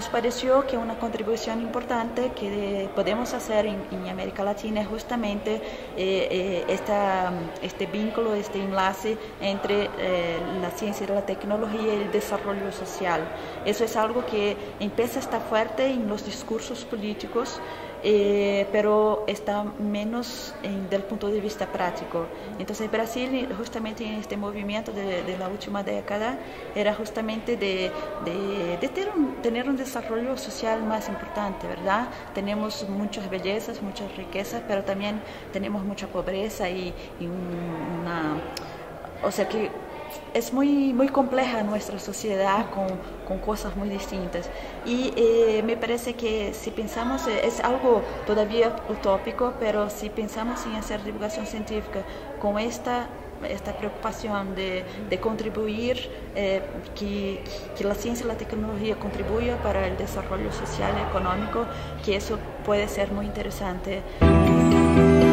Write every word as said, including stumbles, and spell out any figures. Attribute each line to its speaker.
Speaker 1: pareció que una contribución importante que podemos hacer en, en América Latina es justamente eh, eh, esta, este vínculo, este enlace entre eh, la ciencia y la tecnología y el desarrollo social. Eso es algo que empieza a estar fuerte en los discursos políticos, Eh, pero está menos en, del punto de vista práctico. Entonces Brasil, justamente en este movimiento de, de la última década, era justamente de, de, de tener, un, tener un desarrollo social más importante, ¿verdad? Tenemos muchas bellezas, muchas riquezas, pero también tenemos mucha pobreza y, y una... O sea que es muy, muy compleja nuestra sociedad con, con cosas muy distintas. Y eh, me parece que si pensamos, eh, es algo todavía utópico, pero si pensamos en hacer divulgación científica con esta, esta preocupación de, de contribuir, eh, que, que la ciencia y la tecnología contribuya para el desarrollo social y económico, que eso puede ser muy interesante.